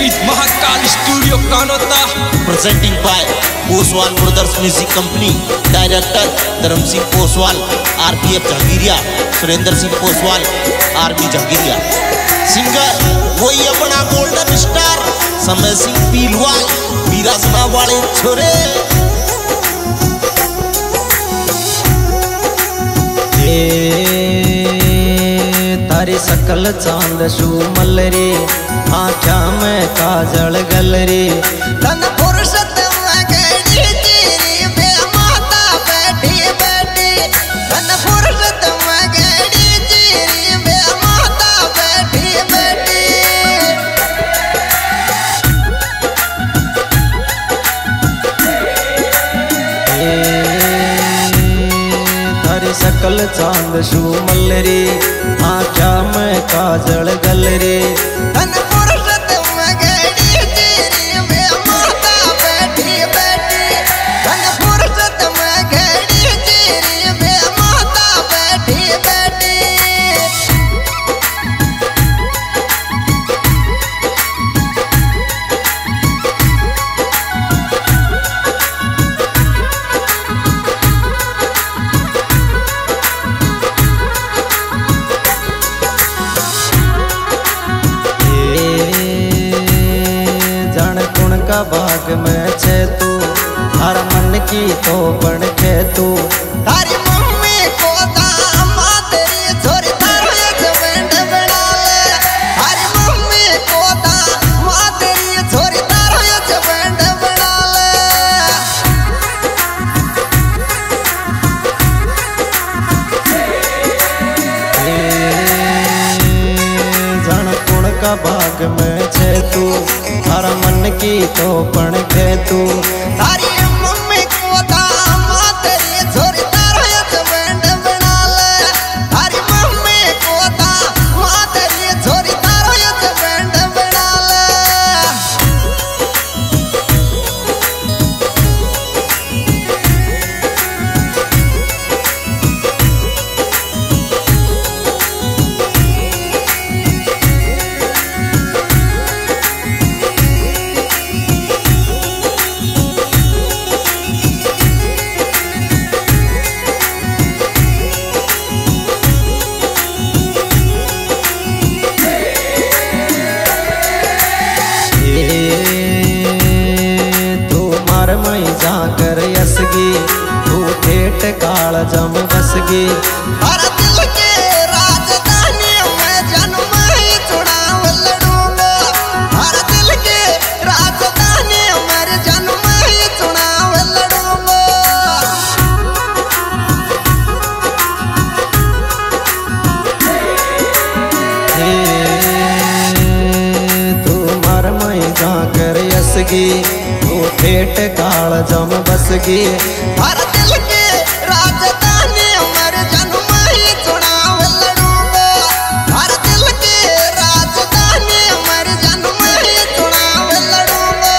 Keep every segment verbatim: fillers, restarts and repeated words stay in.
with Mahakal Studio Kanota. Presenting by Poswal Brothers Music Company. Director Dharam Singh Poswal, R P F Jhangiria, Surendra Singh Poswal, Army Jhangiria. Singer वही अपना golden star समय सिंह पीलवाल, मीरासना वाले छोरे। तारी सकल चांद शूमल रे, आँखा में काजल गल रे, तन फुर्सत में गड़ी तेरी बे माता बैठी बैठी, तन फुर्सत में गड़ी तेरी बे माता बैठी बैठी। तारी सकल चांद शूमल रे, आँखा में काजल गल रे, तन फुर्सत में गड़ी तेरी बे माता बैठी बैठी, तन फुर्सत में गड़ी तेरी बे माता बैठी बैठी। का बाग में छे तू, हर मन की तो बन के तू, तारी मम्मी को दामा तेरी छोरी तारो जवेंड बना ले, तारी मम्मी को दामा तेरी छोरी तारो जवेंड बना ले। जन कुण का बाग में छे तू, हर मन की तो पण के तू, तारी मम्मी को दामा तेरी छोरी तारो जवेंड बना ले, तारी मम्मी को दामा तेरी छोरी तारो जवेंड बना ले। जाकर यसगी तू ठेठ काल जम बसगी, हर दिल के राजधानी में जन्म ही चुनाव लड़ूंगा, हर दिल के राजधानी में जन्म ही चुनाव लड़ूंगा। तू मर मई जाकर यसगी ठेठ काल जम बसगी, हर दिल के राजधानी मर जन्म ही चुनाव लड़ूंगा, हर दिल के राजधानी मर जन्म ही चुनाव लड़ूंगा।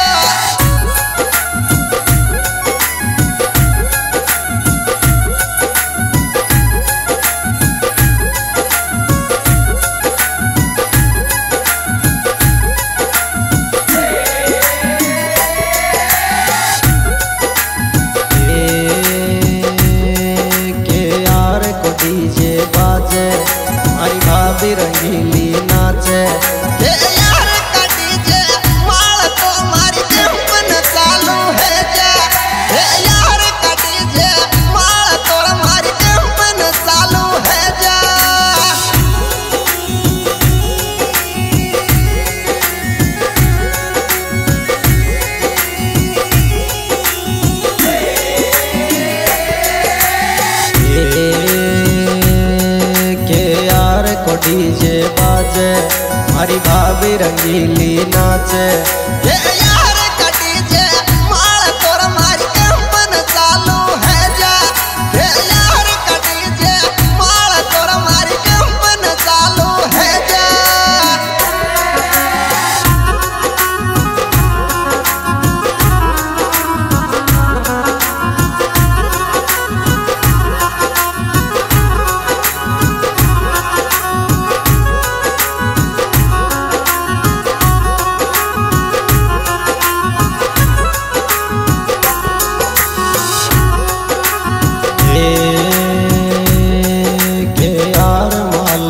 रंगीली नाचे हे यार का डीजे माल तो मारी कंपन चालू है जा, हे यार का डीजे माल तो मारी कंपन चालू है जा। डीजे बाजे हमारी भाभी रंगीली नाचे, ये यार का डीजे माल तोर मारी कंपन चालू है जा, ये यार का डीजे माल तोर मारी कंपन चालू है जा।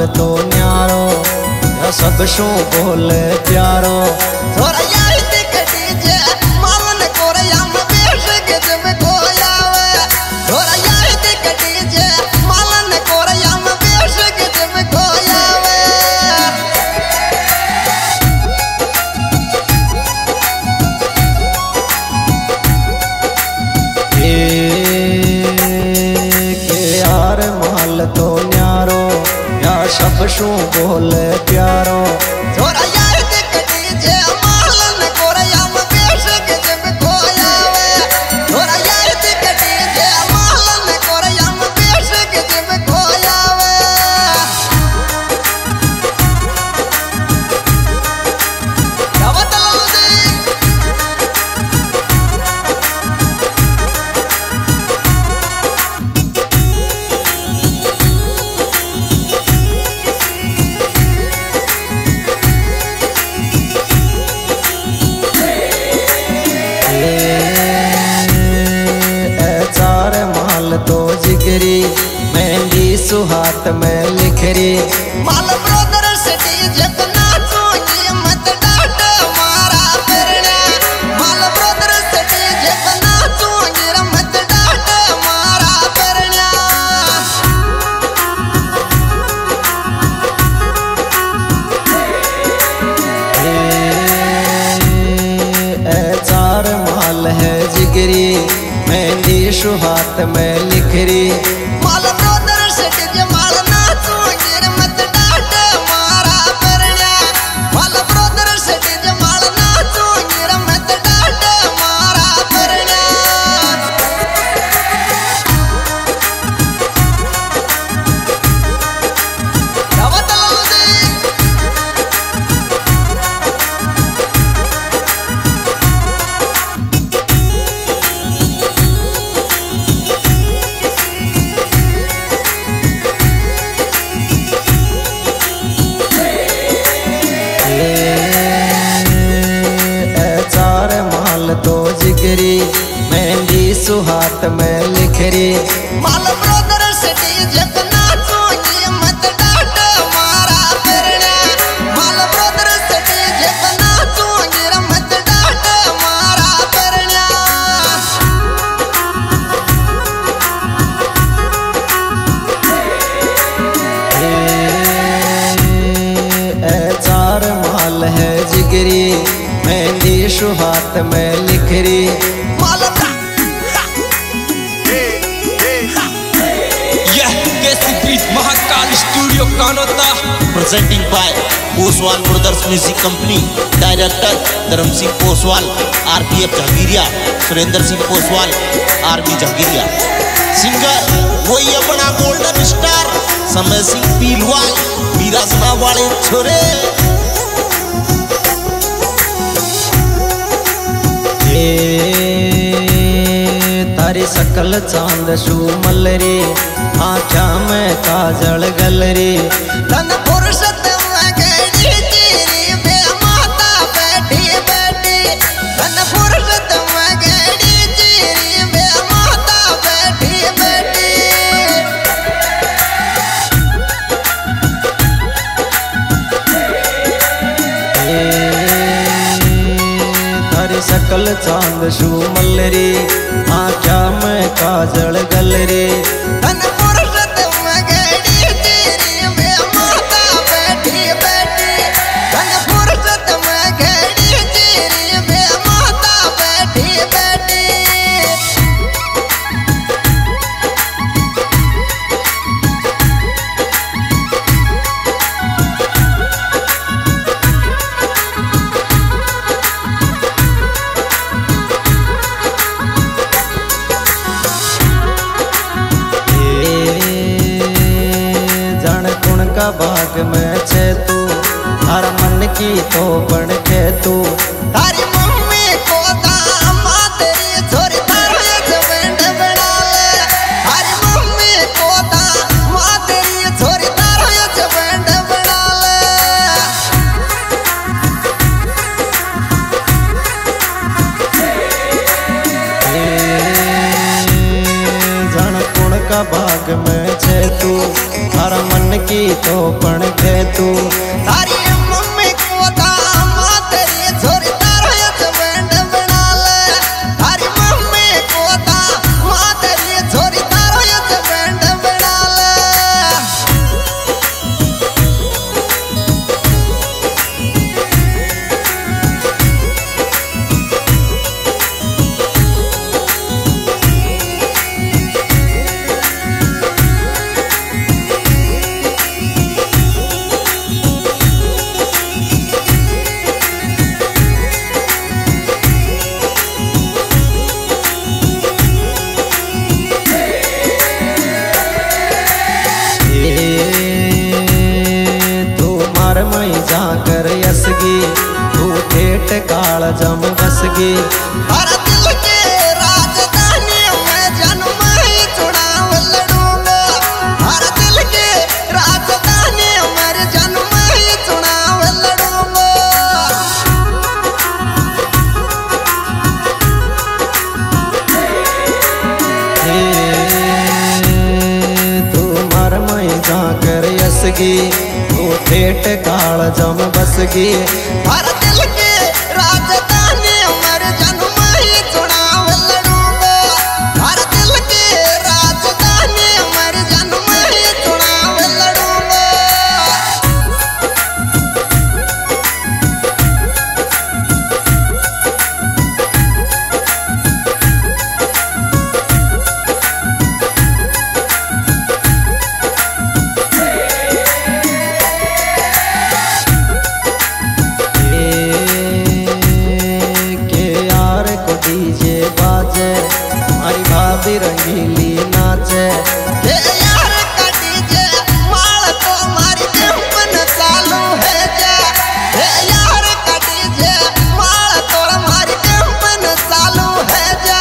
माल तो न्यारो या सब शो बोले प्यारो थोड़ा यार टिकटी जे मालन कोरया में बेश के जब कोयावे थोड़ा यार टिकटी जे मालन कोरया में बेश के जब कोयावे के यार माल तो न्यारो या सब शू बोले प्यारो थोड़ा यार टिकटी जे मालन कोरया में बेश के जब कोयावे थोड़ा यार टिकटी जे मालन कोरया में बेश के जब कोयावे क्या बता दे तो जिगरी मेहंदी सुहात में लिखरी माल ब्रदर सिटी जब नाचोगी मत डांट मारा फिरना माल ब्रदर सिटी जब नाचोगी मत डांट मारा फिरना ए चार माल है जिगरी मेहंदी सुहात में लिखरी माल ब्रदर सिटी जे माल नाचोगी मत डांट मारा फिरना माल ब्रदर सिटी जे माल नाचोगी मत डांट मारा फिरना क्या बता दे तो जिगरी मेहंदी सुहात में लिखरी माल ब्रदर सिटी जब नाचोगी मत डांट मारा फिरना माल ब्रदर सिटी जब नाचोगी मत डांट मारा फिरना ए चार माल है जिगरी मेहंदी सुहात में लिखरी यह कैसी beat Mahakal studio Kanota presenting by Poswal brothers music company director Dharam Singh Poswal RPF Jahangiria Surendra Singh Poswal army Jahangiria singer वही अपना गोल्डन स्टार समय सिंह पीलवाल विरासना वाले छोरे तारी सकल चांद शू मलरी आँखा में काजल गलरी तन फुर्सत में गई तेरी बे माता बैठी बैठी तन फुर्सत में गई तेरी बे माता बैठी बैठी तारी सकल चांद शू मलरी आँखा में काजल गलरी तन फुर्सत में गई तेरी बे माता बैठी बैठी तन फुर्सत में गई तेरी बे माता बैठी बैठी का बाग में छे तू हर मन की तो बन के तू तारी मम्मी को दामा तेरी छोरी तारे जवेंड बना ले तारी मम्मी को दामा तेरी छोरी तारे जवेंड बना ले जन कुण का बाग में छे तू हर थारा मन की तो पण के तू तारी मम्मी को दामा तेरी छोरी तारा हस्बैंड बना ले तारी मम्मी को दामा तेरी छोरी तारा हस्बैंड बना ले। जाकर यसगी तू ठेठ काल जम बसगी हर दिल के राजधानी में जन्म ही चुनाव लड़ूंगा हर दिल के राजधानी में जन्म ही चुनाव लड़ूंगा। तू मर मई जाकर यसगी ठेठ काल जम बसगी हर दिल के राजधानी मर जन्म ही चुनाव लड़ूंगा हर दिल के राजधानी मर जन्म ही चुनाव लड़ूंगा। हमारी भाभी रंगीली नाचे हे यार का डीजे माल तो हमारी जंपन चालू है जा हे यार का डीजे माल तो हमारी जंपन चालू है जा।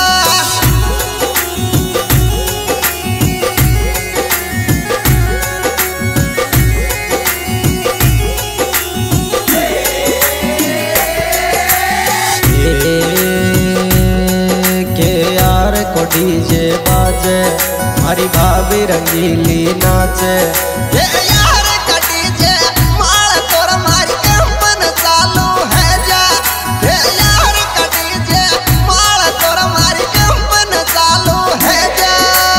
डीजे बाजे हमारी भाभी रंगीली नाचे ये यार का डीजे माल तो हमारी कंपन चालू है जा ये यार का डीजे माल तो हमारी कंपन चालू है जा।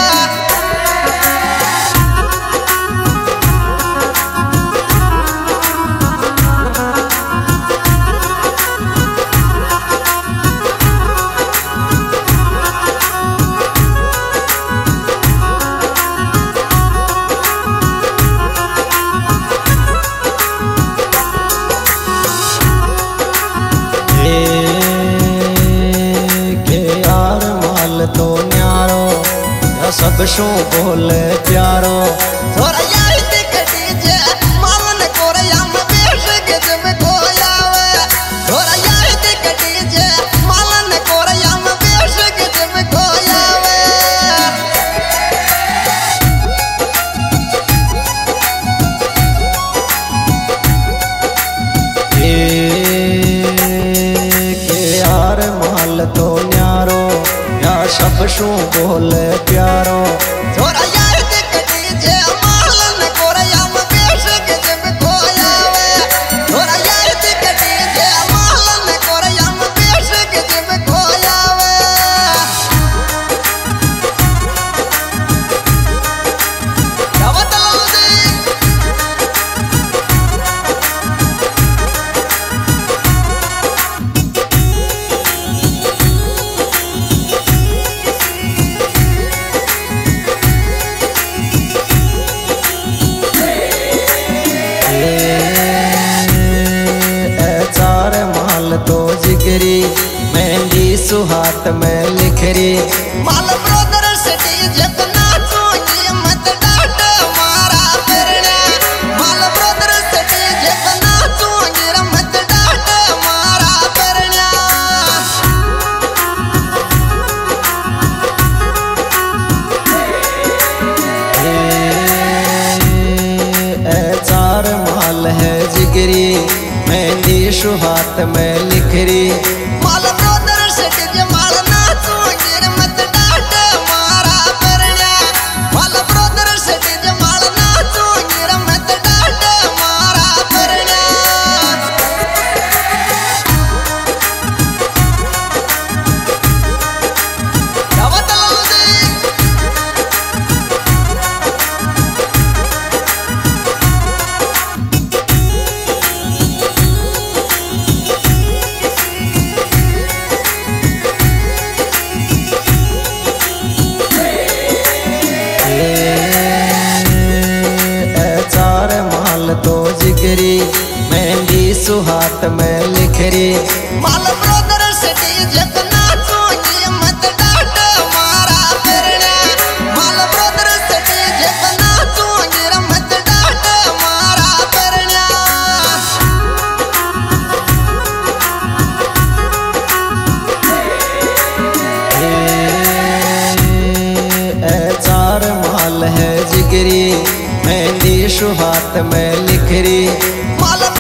तो न्यारो या सब शो बोले प्यारो थोड़ा यार दिख डीजे मालन कोरे हम बेश के जब कोयावे थोड़ा यार दिख डीजे मालन कोरे हम बेश के जब कोयावे। के यार माल तो न्यारो सब शू बोले प्यारो थोड़ा यार दिख डीजे मालन कोरे हम बेश के जब कोयावे थोड़ा यार दिख डीजे मालन कोरे हम बेश के जब कोयावे। क्या बताऊं तो जिगरी मेहंदी सुहात में लिखरी माल ब्रदर से डीजे पे नाचूंगी मत डांट मारा फिरने माल ब्रदर से डीजे पे नाचूंगी मत डांट मारा फिरने। चार माल है जिगरी मेहंदी सुहात में लिखरी माल ब्रदर से डीजे माल नाचूंगी मत डांट मारा फिरने माल ब्रदर से डीजे माल नाचू माल तो जिगरी मेहंदी सुहात में लिखरी माल ब्रदर सिटी जितना चोगी मत डाट मारा फिरना माल ब्रदर सिटी जितना चोगी मत डाट मारा फिरना ए चार माल है जिगरी मेहंदी सुहात में लिखरी।